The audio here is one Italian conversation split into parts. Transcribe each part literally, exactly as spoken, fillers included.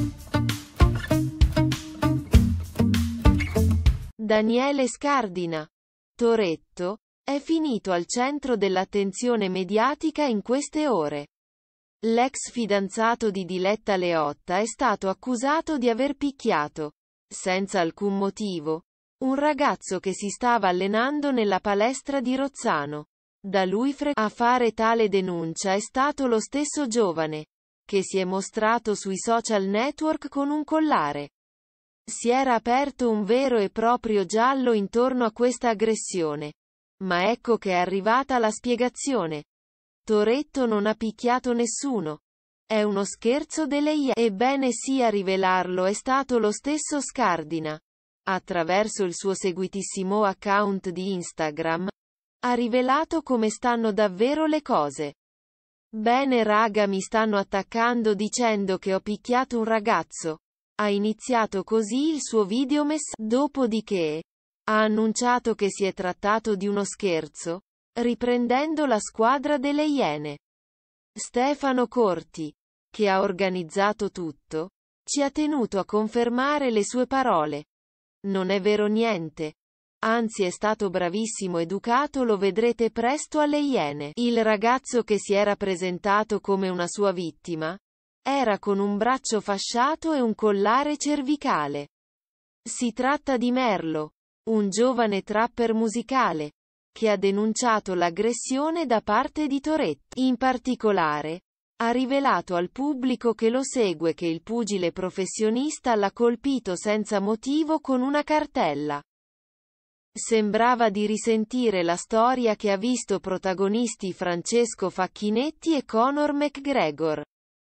Daniele Scardina. Toretto è finito al centro dell'attenzione mediatica in queste ore. L'ex fidanzato di Diletta Leotta è stato accusato di aver picchiato, senza alcun motivo, un ragazzo che si stava allenando nella palestra di Rozzano. Da lui fre- a fare tale denuncia è stato lo stesso giovane, che si è mostrato sui social network con un collare. Si era aperto un vero e proprio giallo intorno a questa aggressione. Ma ecco che è arrivata la spiegazione. Toretto non ha picchiato nessuno. È uno scherzo delle Iene. Ebbene sì, a rivelarlo è stato lo stesso Scardina. Attraverso il suo seguitissimo account di Instagram, ha rivelato come stanno davvero le cose. Bene raga, mi stanno attaccando dicendo che ho picchiato un ragazzo. Ha iniziato così il suo video messaggio. Dopodiché ha annunciato che si è trattato di uno scherzo, riprendendo la squadra delle Iene. Stefano Corti, che ha organizzato tutto, ci ha tenuto a confermare le sue parole. Non è vero niente. Anzi, è stato bravissimo, educato, lo vedrete presto alle Iene. Il ragazzo che si era presentato come una sua vittima era con un braccio fasciato e un collare cervicale. Si tratta di Merlo, un giovane trapper musicale, che ha denunciato l'aggressione da parte di Toretto. In particolare, ha rivelato al pubblico che lo segue che il pugile professionista l'ha colpito senza motivo con una cartella. Sembrava di risentire la storia che ha visto protagonisti Francesco Facchinetti e Conor McGregor.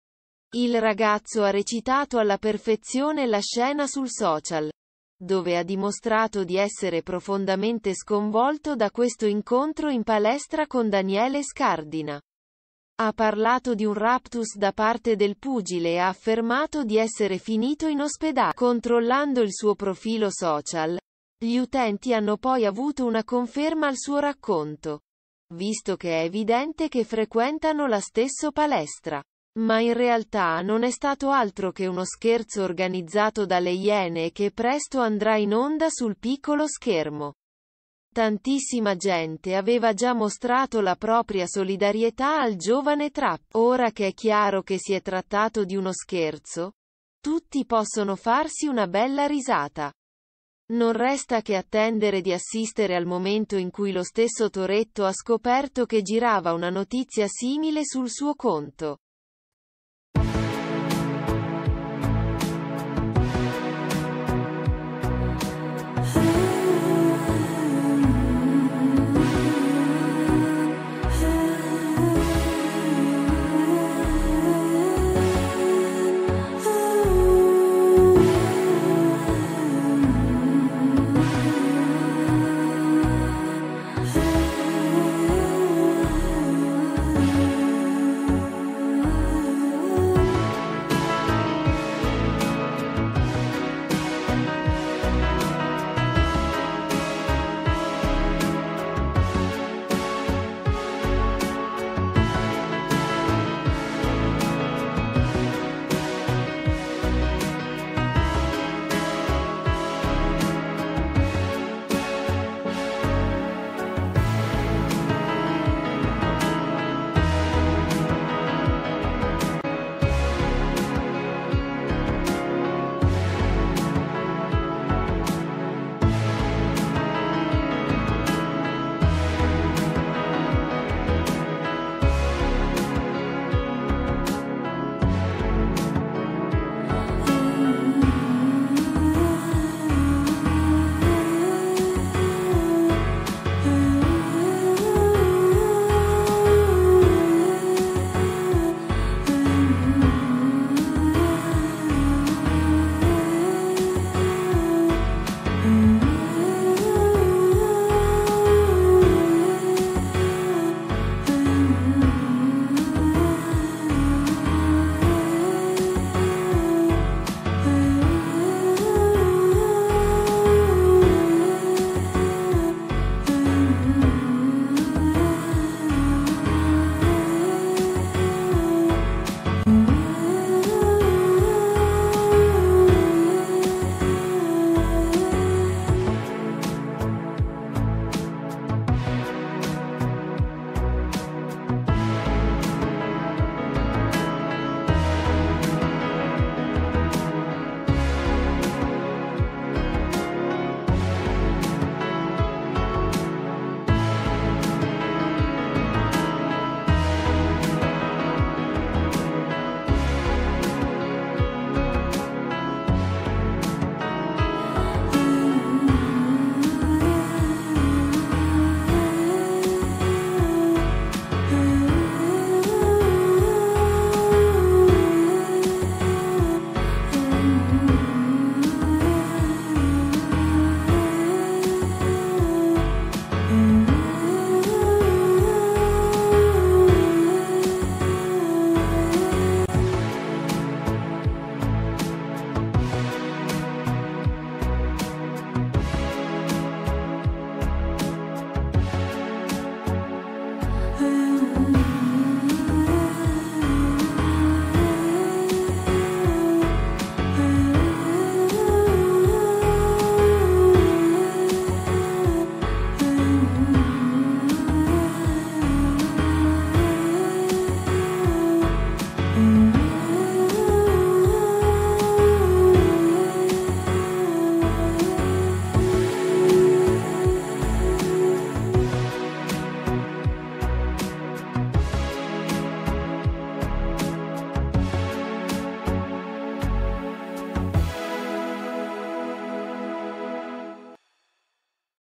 Il ragazzo ha recitato alla perfezione la scena sul social, dove ha dimostrato di essere profondamente sconvolto da questo incontro in palestra con Daniele Scardina. Ha parlato di un raptus da parte del pugile e ha affermato di essere finito in ospedale. Controllando il suo profilo social, gli utenti hanno poi avuto una conferma al suo racconto, visto che è evidente che frequentano la stessa palestra. Ma in realtà non è stato altro che uno scherzo organizzato dalle Iene e che presto andrà in onda sul piccolo schermo. Tantissima gente aveva già mostrato la propria solidarietà al giovane trap. Ora che è chiaro che si è trattato di uno scherzo, tutti possono farsi una bella risata. Non resta che attendere di assistere al momento in cui lo stesso Toretto ha scoperto che girava una notizia simile sul suo conto.